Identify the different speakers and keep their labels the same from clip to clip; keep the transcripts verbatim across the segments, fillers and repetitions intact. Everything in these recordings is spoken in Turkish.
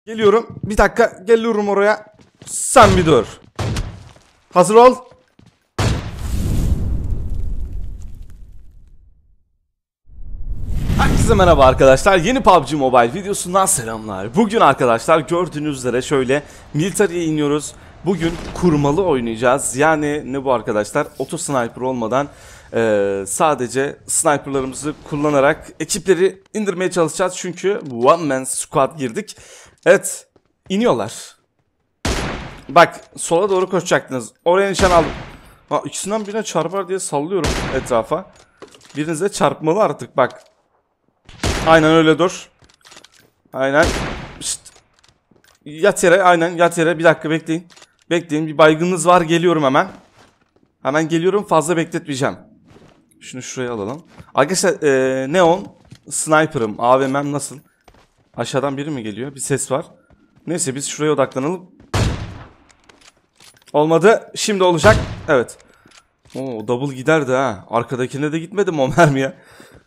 Speaker 1: Geliyorum. Bir dakika. Geliyorum oraya. Sen bir dur. Hazır ol. Herkese merhaba arkadaşlar. Yeni P U B G Mobile videosundan selamlar. Bugün arkadaşlar gördüğünüz üzere şöyle Military'e iniyoruz. Bugün kurmalı oynayacağız. Yani ne bu arkadaşlar? Auto sniper olmadan e, sadece sniperlarımızı kullanarak ekipleri indirmeye çalışacağız. Çünkü one man squad girdik. Evet, iniyorlar. Bak, sola doğru koşacaktınız. Oraya nişan aldım. Ha, ikisinden birine çarpar diye sallıyorum etrafa. Birinize çarpmalı artık bak. Aynen öyle dur. Aynen. Şşt. Yat yere, aynen yat yere. Bir dakika bekleyin. Bekleyin, bir baygınınız var, geliyorum hemen. Hemen geliyorum, fazla bekletmeyeceğim. Şunu şuraya alalım. Arkadaşlar ee, Neon Sniper'ım, A V M'm nasıl? Aşağıdan biri mi geliyor? Bir ses var. Neyse biz şuraya odaklanalım. Olmadı. Şimdi olacak. Evet. Oo, double giderdi ha. Arkadakine de gitmedim o mermiye.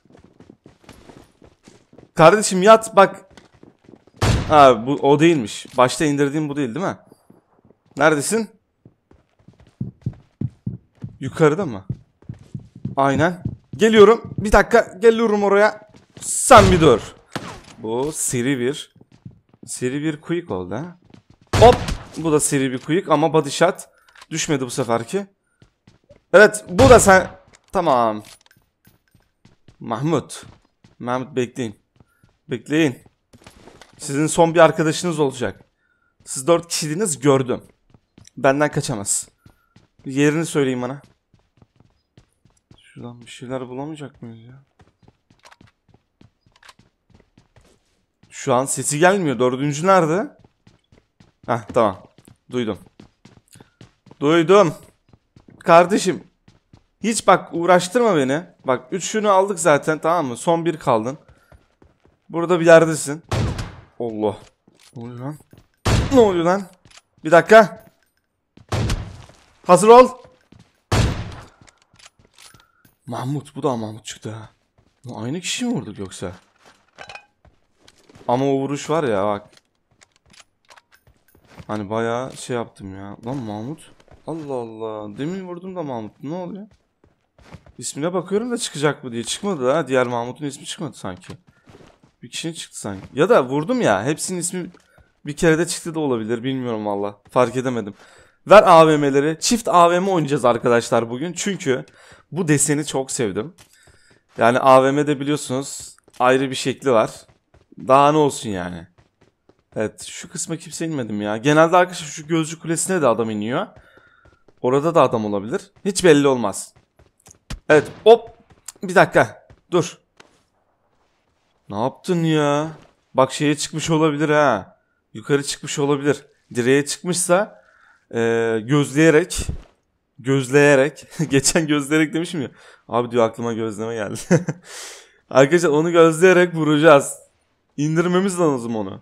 Speaker 1: Kardeşim yat bak. Ha, bu o değilmiş. Başta indirdiğim bu değil değil mi? Neredesin? Yukarıda mı? Aynen. Geliyorum. Bir dakika. Geliyorum oraya. Sen bir dur. Bu seri bir. Seri bir quick oldu ha. Hop. Bu da seri bir quick ama body shot. Düşmedi bu seferki. Evet, bu da sen. Tamam. Mahmut. Mahmut bekleyin. Bekleyin. Sizin son bir arkadaşınız olacak. Siz dört kişiydiniz, gördüm. Benden kaçamaz. Yerini söyleyin bana. Şuradan bir şeyler bulamayacak mıyız ya? Şu an sesi gelmiyor. Dördüncü nerede? Heh, tamam. Duydum. Duydum. Kardeşim. Hiç bak uğraştırma beni. Bak üçünü aldık zaten, tamam mı? Son bir kaldın. Burada bir yerdesin. Allah. Ne oluyor lan? Ne oluyor lan? Bir dakika. Hazır ol. Mahmut. Bu da Mahmut çıktı ha. Aynı kişi mi vurduk yoksa? Ama o vuruş var ya bak. Hani bayağı şey yaptım ya. Lan Mahmut. Allah Allah. Demin vurdum da Mahmut. Ne oluyor? İsmine bakıyorum da çıkacak mı diye. Çıkmadı ha. Diğer Mahmut'un ismi çıkmadı sanki. Bir kişinin çıktı sanki. Ya da vurdum ya. Hepsinin ismi bir kere de çıktı da olabilir. Bilmiyorum valla. Fark edemedim. Ver A V M'leri. Çift A V M oynayacağız arkadaşlar bugün. Çünkü bu deseni çok sevdim. Yani A V M'de biliyorsunuz ayrı bir şekli var. Daha ne olsun yani. Evet, şu kısma kimse inmedim ya. Genelde arkadaşlar şu gözcü kulesine de adam iniyor. Orada da adam olabilir. Hiç belli olmaz. Evet, hop. Bir dakika. Dur. Ne yaptın ya? Bak şeye çıkmış olabilir ha. Yukarı çıkmış olabilir. Direğe çıkmışsa e, gözleyerek gözleyerek geçen gözleyerek demişim ya. Abi diyor, aklıma gözleme geldi. Arkadaşlar onu gözleyerek vuracağız. İndirmemiz lazım onu.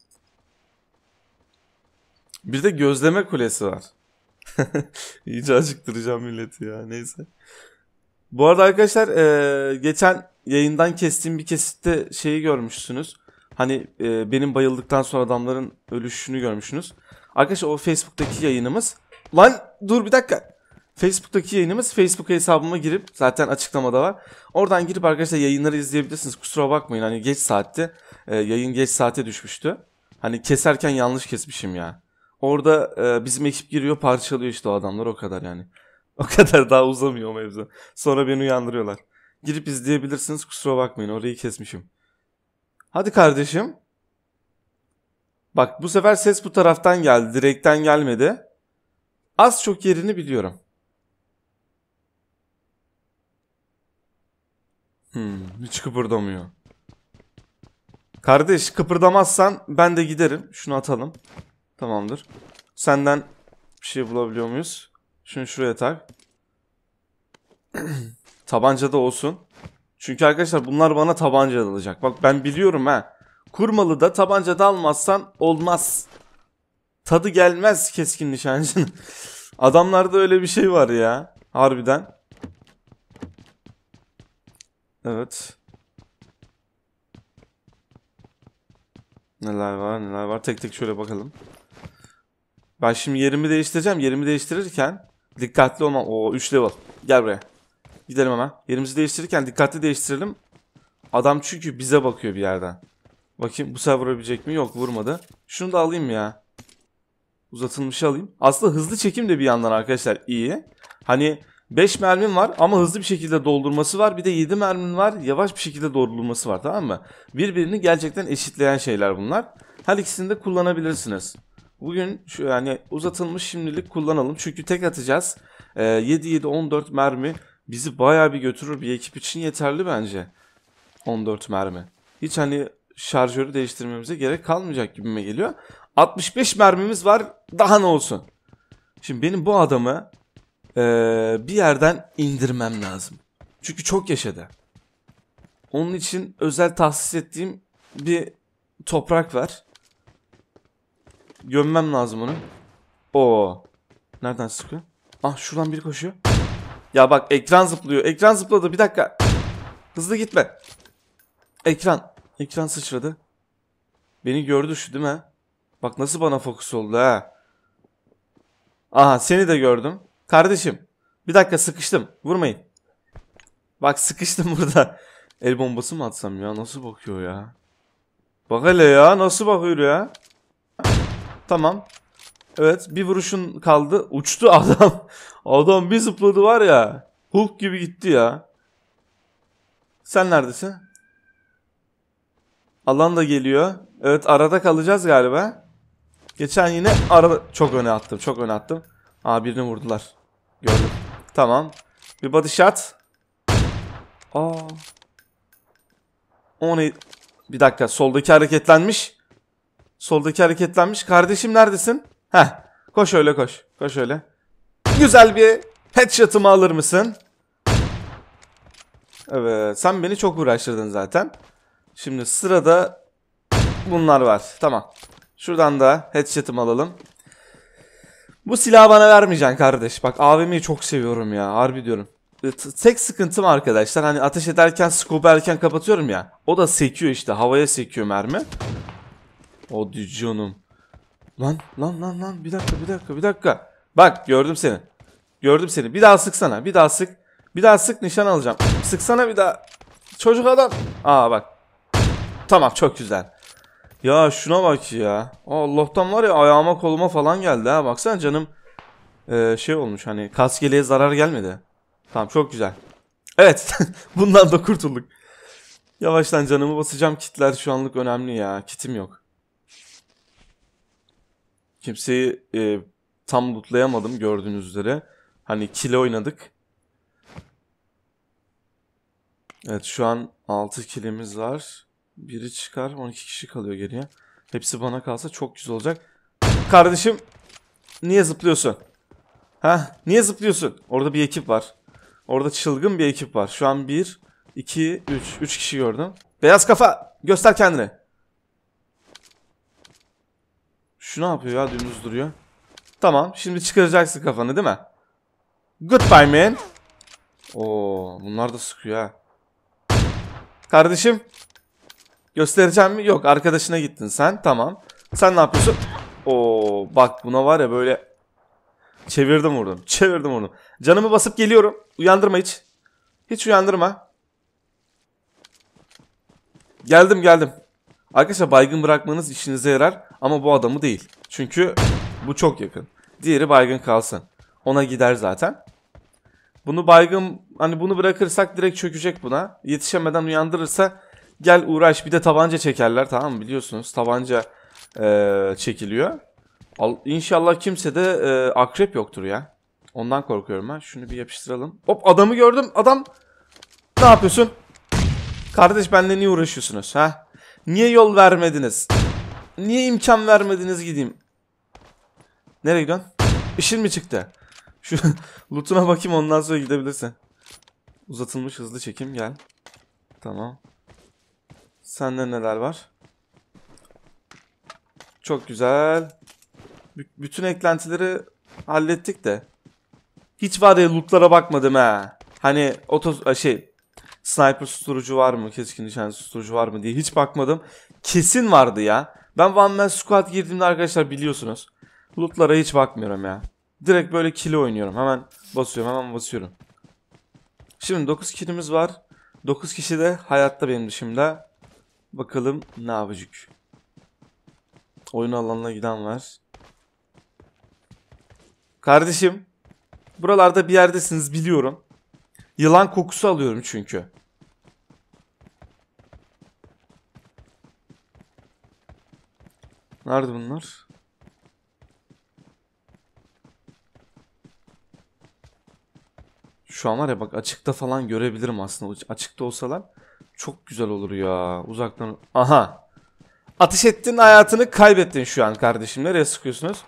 Speaker 1: Bir de gözleme kulesi var. İyice acıktıracağım milleti ya, neyse. Bu arada arkadaşlar e, geçen yayından kestiğim bir kesitte şeyi görmüşsünüz. Hani e, benim bayıldıktan sonra adamların ölüşünü görmüşsünüz. Arkadaşlar o Facebook'taki yayınımız. Lan dur bir dakika. Facebook'taki yayınımız, Facebook hesabıma girip zaten açıklamada var. Oradan girip arkadaşlar yayınları izleyebilirsiniz. Kusura bakmayın hani geç saatte e, yayın geç saate düşmüştü. Hani keserken yanlış kesmişim ya. Orada e, bizim ekip giriyor, parçalıyor işte o adamlar, o kadar yani. O kadar, daha uzamıyor o mevzu. Sonra beni uyandırıyorlar. Girip izleyebilirsiniz, kusura bakmayın orayı kesmişim. Hadi kardeşim. Bak bu sefer ses bu taraftan geldi, direkten gelmedi. Az çok yerini biliyorum. Hmm, hiç kıpırdamıyor. Kardeş kıpırdamazsan ben de giderim. Şunu atalım. Tamamdır. Senden bir şey bulabiliyor muyuz? Şunu şuraya tak. Tabanca da olsun. Çünkü arkadaşlar bunlar bana tabanca alacak. Bak ben biliyorum ha. Kurmalı da tabanca da almazsan olmaz. Tadı gelmez keskin nişancının. Adamlarda öyle bir şey var ya. Harbiden. Evet. Neler var neler var. Tek tek şöyle bakalım. Ben şimdi yerimi değiştireceğim. Yerimi değiştirirken dikkatli olmam. Oo üç level. Gel buraya. Gidelim hemen. Yerimizi değiştirirken dikkatli değiştirelim. Adam çünkü bize bakıyor bir yerden. Bakayım bu sefer vurabilecek mi? Yok vurmadı. Şunu da alayım ya. Uzatılmışı alayım. Aslında hızlı çekim de bir yandan arkadaşlar iyi. Hani beş mermim var ama hızlı bir şekilde doldurması var. Bir de yedi mermim var. Yavaş bir şekilde doldurulması var, tamam mı? Birbirini gerçekten eşitleyen şeyler bunlar. Her ikisini de kullanabilirsiniz. Bugün şu yani uzatılmış şimdilik kullanalım. Çünkü tek atacağız. Ee, yedi yedi on dört mermi bizi bayağı bir götürür. Bir ekip için yeterli bence. on dört mermi. Hiç hani şarjörü değiştirmemize gerek kalmayacak gibime geliyor. altmış beş mermimiz var. Daha ne olsun? Şimdi benim bu adamı ee, bir yerden indirmem lazım. Çünkü çok yaşadı. Onun için özel tahsis ettiğim bir toprak var. Gömmem lazım onu. Oo. Nereden sıkıyor? Ah şuradan biri koşuyor. Ya bak ekran zıplıyor. Ekran zıpladı. Bir dakika. Hızlı gitme. Ekran. Ekran sıçradı. Beni gördü şu değil mi? Bak nasıl bana fokus oldu ha. Aha seni de gördüm. Kardeşim. Bir dakika sıkıştım. Vurmayın. Bak sıkıştım burada. El bombası mı atsam ya? Nasıl bakıyor ya? Bak hele ya. Nasıl bakıyor ya? Tamam. Evet bir vuruşun kaldı. Uçtu adam. Adam bir zıpladı var ya. Hulk gibi gitti ya. Sen neredesin? Alan da geliyor. Evet arada kalacağız galiba. Geçen yine arada... Çok öne attım. Çok öne attım. Aa birini vurdular. Gördüm. Tamam. Bir body shot. Aa. O ne? Bir dakika. Soldaki hareketlenmiş. Soldaki hareketlenmiş. Kardeşim neredesin? Heh. Koş öyle koş. Koş öyle. Güzel bir headshot'ımı alır mısın? Evet. Sen beni çok uğraştırdın zaten. Şimdi sırada bunlar var. Tamam. Şuradan da headshot'ımı alalım. Bu silahı bana vermeyeceksin kardeş. Bak A V M'yi çok seviyorum ya. Harbi diyorum. Tek sıkıntım arkadaşlar. Hani ateş ederken scope'u erken kapatıyorum ya. O da sekiyor işte. Havaya sekiyor mermi. O canım. Lan lan lan lan. Bir dakika bir dakika bir dakika. Bak gördüm seni. Gördüm seni. Bir daha sıksana. Bir daha sık. Bir daha sık nişan alacağım. Sıksana bir daha. Çocuk adam. Aa bak. Tamam çok güzel. Ya şuna bak ya. Allah'tan var ya ayağıma koluma falan geldi ha. Baksana canım ee, şey olmuş hani kaskeliğe zarar gelmedi. Tamam çok güzel. Evet bundan da kurtulduk. Yavaştan canımı basacağım. Kitler şu anlık önemli ya. Kitim yok. Kimseyi e, tam lootlayamadım gördüğünüz üzere. Hani kill oynadık. Evet şu an altı killimiz var. Biri çıkar on iki kişi kalıyor geriye. Hepsi bana kalsa çok güzel olacak. Kardeşim niye zıplıyorsun? Ha? Niye zıplıyorsun? Orada bir ekip var. Orada çılgın bir ekip var. Şu an bir, iki, üç. üç kişi gördüm. Beyaz kafa göster kendini. Şu ne yapıyor ya dümdüz duruyor. Tamam şimdi çıkaracaksın kafanı değil mi? Goodbye man. Oo bunlar da sıkıyor ha. Kardeşim. Göstereceğim mi? Yok arkadaşına gittin sen. Tamam. Sen ne yapıyorsun? Oo bak buna var ya böyle çevirdim vurdum. Çevirdim vurdum. Canımı basıp geliyorum. Uyandırma hiç. Hiç uyandırma. Geldim geldim. Arkadaşlar baygın bırakmanız işinize yarar ama bu adamı değil. Çünkü bu çok yakın. Diğeri baygın kalsın. Ona gider zaten. Bunu baygın hani bunu bırakırsak direkt çökecek buna. Yetişemeden uyandırırsa gel uğraş bir de tabanca çekerler tamam mı biliyorsunuz tabanca ee, çekiliyor. Al, İnşallah kimse de e, akrep yoktur ya. Ondan korkuyorum ben. Şunu bir yapıştıralım. Hop adamı gördüm. Adam ne yapıyorsun? Kardeş benimle niye uğraşıyorsunuz ha? Niye yol vermediniz? Niye imkan vermediniz gideyim? Nereye gidiyorsun? İşin mi çıktı? Şu lootuna bakayım ondan sonra gidebilirsin. Uzatılmış hızlı çekim gel. Tamam. Sende neler var? Çok güzel. B bütün eklentileri hallettik de. Hiç var ya lootlara bakmadım ha. Hani oto şey sniper susturucu var mı? Keskin nişancı susturucu var mı diye hiç bakmadım. Kesin vardı ya. Ben One Man Squad girdiğimde arkadaşlar biliyorsunuz. Lootlara hiç bakmıyorum ya. Direkt böyle kill oynuyorum. Hemen basıyorum hemen basıyorum. Şimdi dokuz killimiz var. dokuz kişi de hayatta benim dışımda. Bakalım ne yapacak. Oyun alanına giden var. Kardeşim. Buralarda bir yerdesiniz biliyorum. Yılan kokusu alıyorum çünkü. Nerede bunlar? Şu an var ya bak açıkta falan görebilirim aslında. Açıkta olsalar çok güzel olur ya. Uzaktan. Aha. Ateş ettin, hayatını kaybettin şu an kardeşim. Nereye sıkıyorsunuz?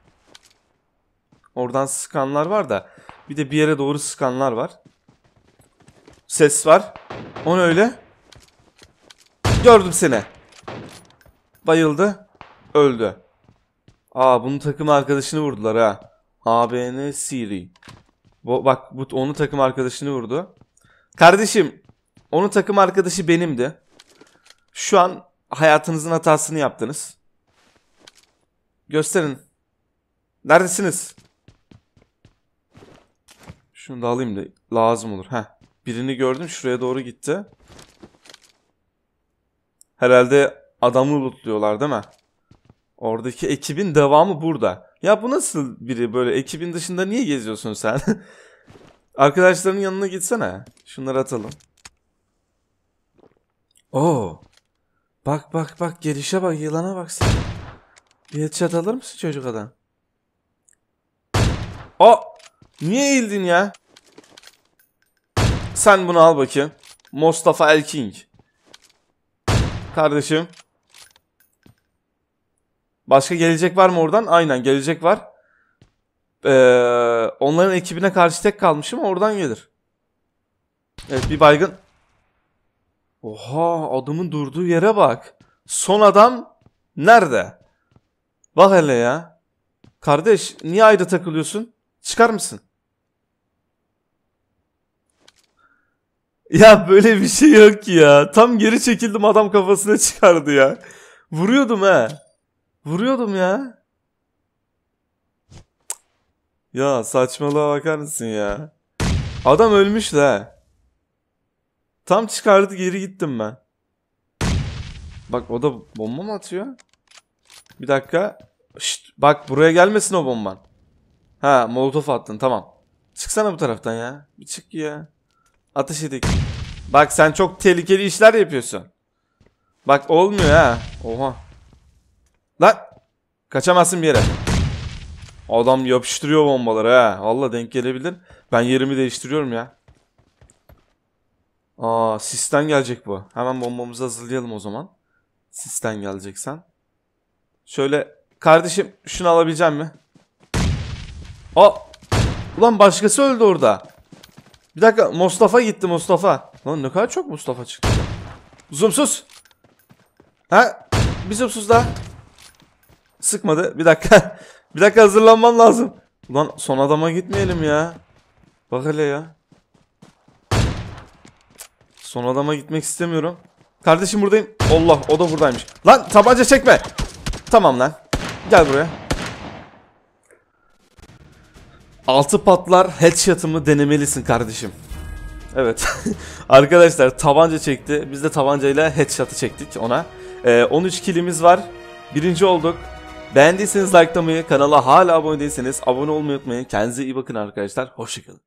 Speaker 1: Oradan sıkanlar var da. Bir de bir yere doğru sıkanlar var. Ses var. O ne öyle? Gördüm seni. Bayıldı. Öldü. Aa bunun takım arkadaşını vurdular ha. A B N Siri. Bu, bak bu onun takım arkadaşını vurdu. Kardeşim, onun takım arkadaşı benimdi. Şu an hayatınızın hatasını yaptınız. Gösterin. Neredesiniz? Şunu da alayım da lazım olur. Heh. Birini gördüm, şuraya doğru gitti. Herhalde adamı lootluyorlar değil mi? Oradaki ekibin devamı burada. Ya bu nasıl biri böyle? Ekibin dışında niye geziyorsun sen? Arkadaşların yanına gitsene. Şunları atalım. Oo. Bak bak bak gelişe bak, yılana bak sen. Bir headshot alır mısın çocuk adam? O niye eğildin ya? Sen bunu al bakayım. Mustafa Elking. Kardeşim. Başka gelecek var mı oradan? Aynen gelecek var. Ee, onların ekibine karşı tek kalmışım, oradan gelir. Evet bir baygın. Oha adamın durduğu yere bak. Son adam nerede? Bak hele ya. Kardeş niye ayrı takılıyorsun? Çıkar mısın? Ya böyle bir şey yok ki ya. Tam geri çekildim, adam kafasına çıkardı ya. Vuruyordum he. Vuruyordum ya. Ya saçmalığa bakar mısın ya? Adam ölmüş de. Tam çıkardı, geri gittim ben. Bak o da bomba mı atıyor? Bir dakika. Şşt, bak buraya gelmesin o bomban. Ha molotof attın, tamam. Çıksana bu taraftan ya. Bir çık ya. Ateş edik. Bak sen çok tehlikeli işler yapıyorsun. Bak olmuyor ha. Oha. Lan. Kaçamazsın bir yere. Adam yapıştırıyor bombaları ha. Valla denk gelebilir. Ben yerimi değiştiriyorum ya. Aa sisten gelecek bu. Hemen bombamızı hazırlayalım o zaman. Sisten geleceksen. Şöyle kardeşim şunu alabilecek mi? Aa. Ulan başkası öldü orada. Bir dakika Mustafa gitti Mustafa. Lan ne kadar çok Mustafa çıktı. Zoomsuz. Ha? Bir zoomsuz daha. Sıkmadı. Bir dakika. Bir dakika hazırlanman lazım. Ulan son adama gitmeyelim ya. Bak hele ya. Son adama gitmek istemiyorum. Kardeşim buradayım. Allah o da buradaymış. Lan tabanca çekme. Tamam lan. Gel buraya. Altı patlar headshot'ımı denemelisin kardeşim. Evet. Arkadaşlar tabanca çekti. Biz de tabancayla headshot'ı çektik ona. Ee, on üç killimiz var. Birinci olduk. Beğendiyseniz likelamayı, kanala hala abone değilseniz abone olmayı unutmayın. Kendinize iyi bakın arkadaşlar. Hoşçakalın.